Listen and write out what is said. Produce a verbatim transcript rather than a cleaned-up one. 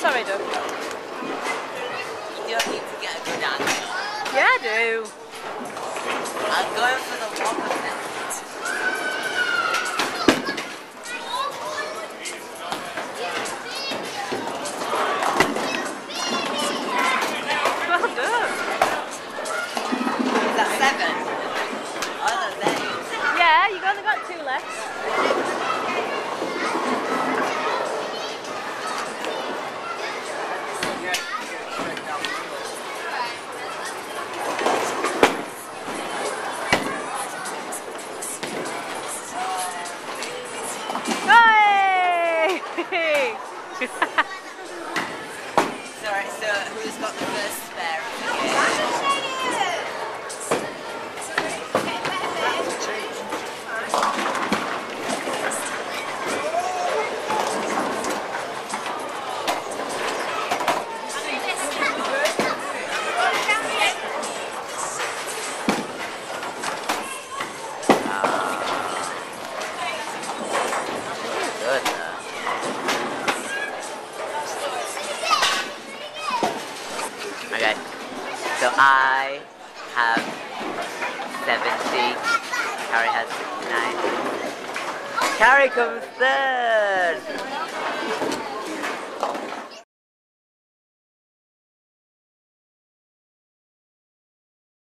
sorry, Doug. You don't need to get a good angle. Yeah, I do. I'm going for the walk effect. Well done. Is that seven? Oh, that's eight. Yeah, you've only got two left. Hey! Sorry, so who's got the first spare of the game? Good, though. Okay, so I have seventy, Carrie has sixty-nine. Carrie comes third!